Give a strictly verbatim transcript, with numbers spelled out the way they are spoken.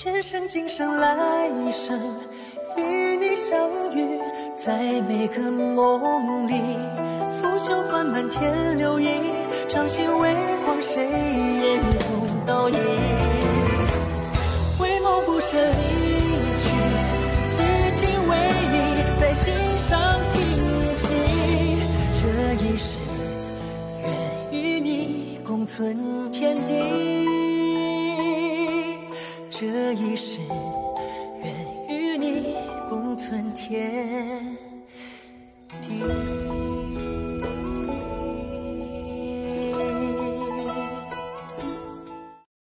前生今生来生，与你相遇在每个梦里，拂袖换满天留意，掌心微光，谁眼中倒影，回眸不舍离去，此情为你在心上挺起，这一世愿与你共存天地，这一世愿与你共存天